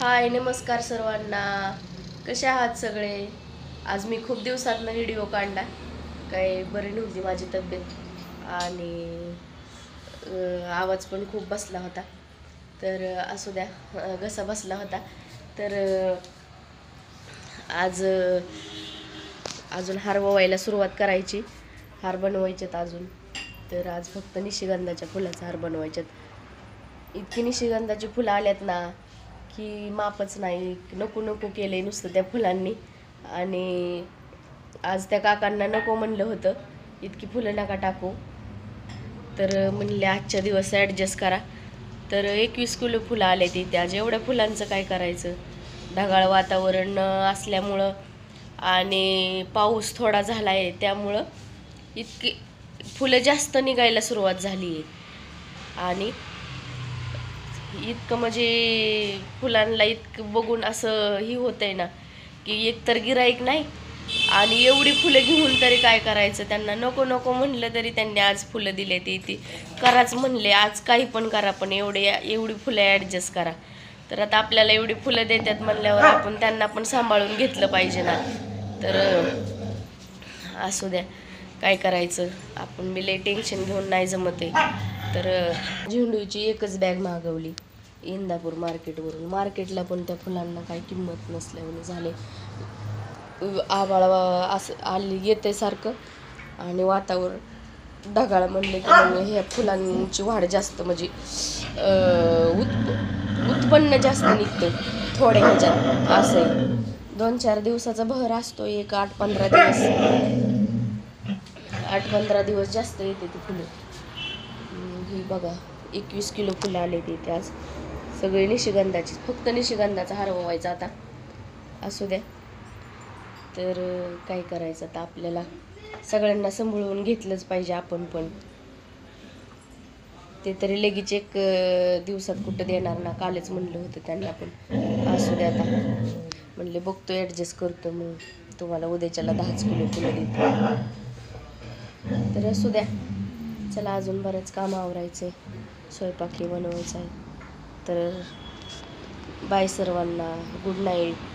हाय, नमस्कार सर्वांना. कसे आहात सगळे? आज मी खूप दिवसातनं व्हिडिओ काढला. काही बरी नव्हती माझी तब्येत आणि आवाज पण खूप बसला होता. तर असू द्या, घसा बसला होता. तर आज अजून हार ववायला सुरुवात करायची. हार बनवायचेत अजून. तर आज फक्त निशिगंधाच्या फुलाचा हार बनवायचेत. इतकी निशिगंधाची फुलं आल्यात ना की मापच नाही. नको नको केले नुसतं त्या फुलांनी. आणि आज त्या काकांना नको म्हणलं होतं, इतकी फुलं नका टाकू. तर म्हणले आजच्या दिवस ॲडजस्ट करा. तर 21 किलो फुलं आले ती. आज एवढ्या फुलांचं काय करायचं? ढगाळ वातावरण असल्यामुळं आणि पाऊस थोडा झाला आहे, त्यामुळं इतकी फुलं जास्त निघायला सुरुवात झाली आहे. आणि इतकं म्हणजे फुलांना इतकं बघून असं ही होतंय ना की एकतर गिराईक नाही आणि एवढी फुलं घेऊन तरी काय करायचं. त्यांना नको नको म्हणलं तरी त्यांनी आज फुलं दिले. ती कराच म्हणले, आज काही पण करा पण एवढी फुलं ॲडजस्ट करा. तर आता आपल्याला एवढी फुलं देतात म्हणल्यावर आपण त्यांना पण सांभाळून घेतलं पाहिजे ना. तर असू द्या, काय करायचं. आपण मी लई टेन्शन घेऊन नाही जमत आहे. तर झेंडूची एकच बॅग मागवली इंदापूर मार्केटवरून. मार्केटला पण त्या फुलांना काही किंमत नसल्यामुळे झाले. आभाळ असं आली येते सारखं आणि वातावरण ढगाळ म्हणले की मग ह्या फुलांची वाढ जास्त म्हणजे उत्पन्न जास्त निघतं थोड्या ह्याच्यात. असं आहे. 2-4 दिवसाचा बहर असतो. एक 8-15 दिवस, 8-15 दिवस जास्त येते ती फुलं. ही बघा 21 किलो फुलं आले ते आज. सगळे निशिगंधाची, फक्त निशिगंधाचा हार व्हायचा आता. असू द्या. तर काय करायचं आता, आपल्याला सगळ्यांना सांभाळून घेतलंच पाहिजे आपण पण. ते तरी लगेच एक दिवसात कुठं देणार ना. कालच म्हणलं होतं त्यांना पण. असू द्या आता म्हणले, बघतो ॲडजस्ट करतो. मग तुम्हाला उद्याच्याला 10 किलो फुलं देतो. तर असू द्या. चला, अजून बरंच काम आवरायचं आहे. स्वयंपाकी बनवायचा आहे. तर बाय सर्वांना, गुड नाईट.